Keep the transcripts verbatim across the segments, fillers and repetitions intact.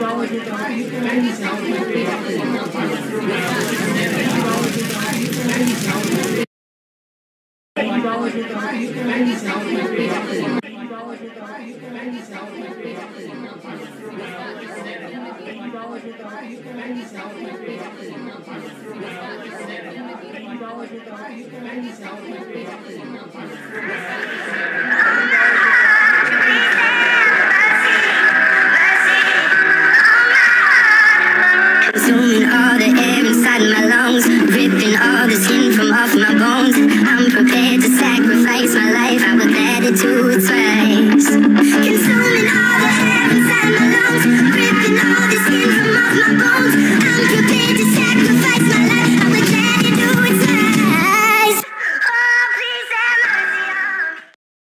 Consuming all the air inside my lungs, ripping all the skin from off my bones. I'm prepared to sacrifice my life, I would let it do its ways. Consuming all the air inside my lungs, ripping all the skin from off my bones. I'm prepared to sacrifice my life, I would let it do its ways. Oh, please have mercy on me.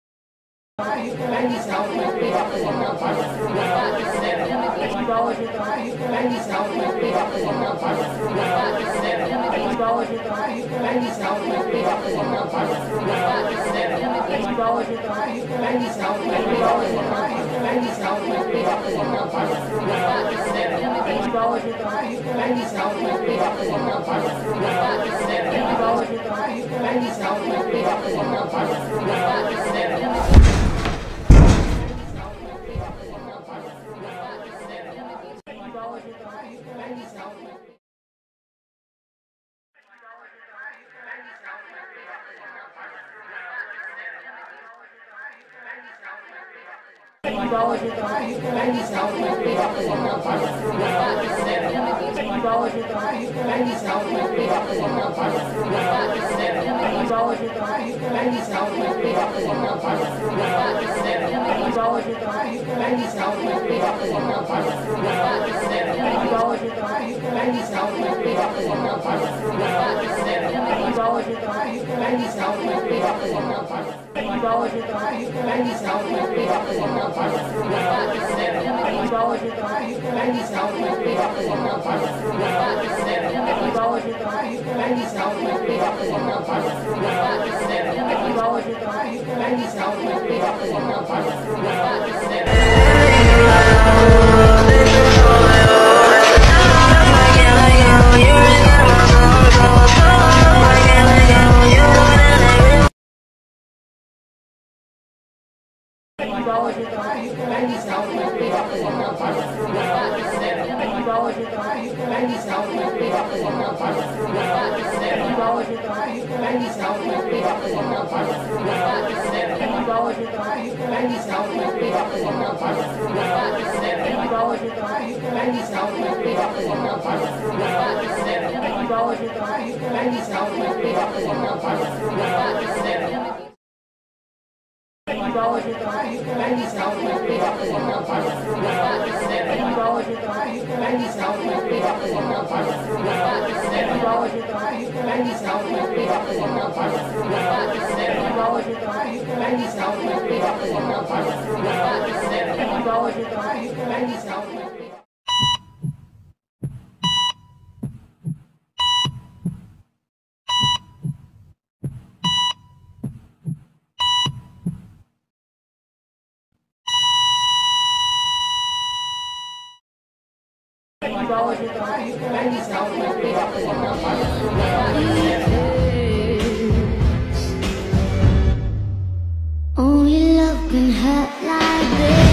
Only love can hurt like this.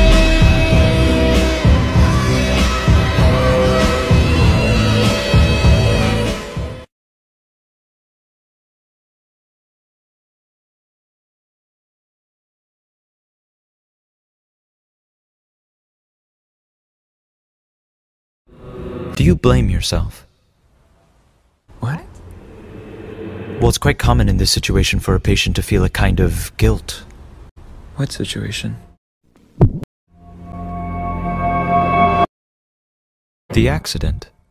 Do you blame yourself? What? Well, it's quite common in this situation for a patient to feel a kind of guilt. What situation? The accident.